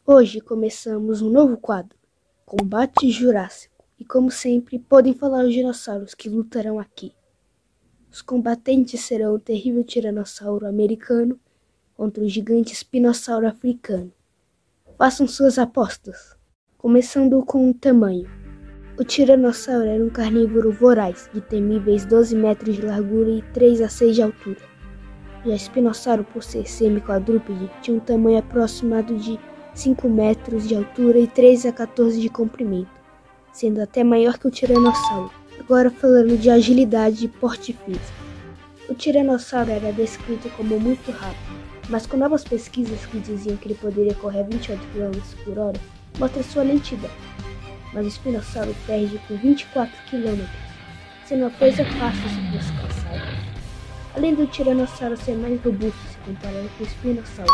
Hoje começamos um novo quadro, Combate Jurássico, e como sempre, podem falar os dinossauros que lutarão aqui. Os combatentes serão o terrível tiranossauro americano contra o gigante espinossauro africano. Façam suas apostas, começando com o tamanho. O tiranossauro era um carnívoro voraz, de temíveis 12 metros de largura e 3 a 6 de altura. Já o espinossauro, por ser semi-quadrúpede, tinha um tamanho aproximado de 5 metros de altura e 13 a 14 de comprimento, sendo até maior que o tiranossauro. Agora falando de agilidade e porte físico. O tiranossauro era descrito como muito rápido, mas com novas pesquisas que diziam que ele poderia correr 28 km por hora, mostra sua lentidão. Mas o espinossauro perde por 24 km, sendo uma coisa fácil se fosse caçado. Além do tiranossauro ser mais robusto se comparado com o espinossauro.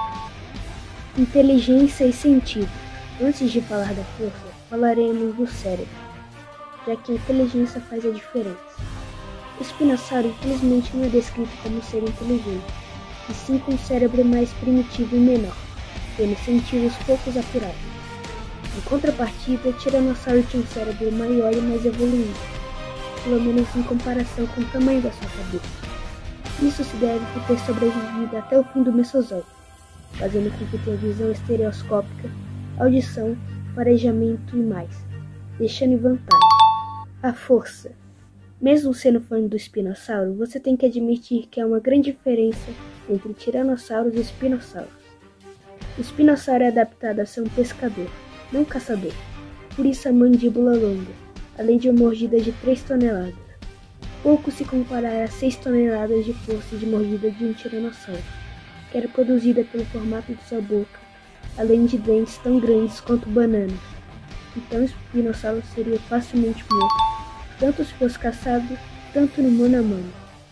Inteligência e sentido. Antes de falar da força, falaremos do cérebro, já que a inteligência faz a diferença. O espinossauro infelizmente não é descrito como ser inteligente, e sim com um cérebro mais primitivo e menor, tendo sentidos poucos apurados. Em contrapartida, o tiranossauro tinha um cérebro maior e mais evoluído, pelo menos em comparação com o tamanho da sua cabeça. Isso se deve por ter sobrevivido até o fim do Mesozoico, fazendo com que tenha visão estereoscópica, audição, farejamento e mais, deixando em vantagem a força. Mesmo sendo fã do espinossauro, você tem que admitir que há uma grande diferença entre tiranossauros e espinossauros. O espinossauro é adaptado a ser um pescador, não um caçador, por isso a mandíbula longa, além de uma mordida de 3 toneladas. Pouco se comparar a 6 toneladas de força de mordida de um tiranossauro, que era produzida pelo formato de sua boca, além de dentes tão grandes quanto bananas. Então o espinossauro seria facilmente morto, tanto se fosse caçado, tanto no mano a mano.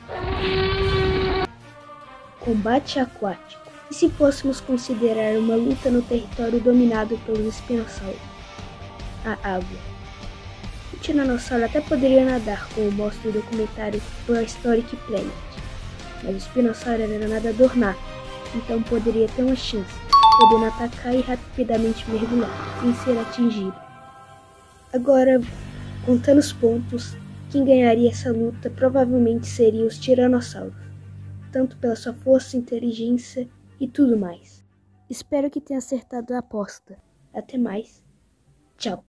Combate aquático. E se fôssemos considerar uma luta no território dominado pelos espinossauros? A água. O tiranossauro até poderia nadar, como mostra o documentário Prehistoric Planet, mas o espinossauro era nadador nato, então poderia ter uma chance, podendo atacar e rapidamente mergulhar, sem ser atingido. Agora, contando os pontos, quem ganharia essa luta provavelmente seriam os tiranossauros, tanto pela sua força, inteligência e tudo mais. Espero que tenha acertado a aposta. Até mais. Tchau.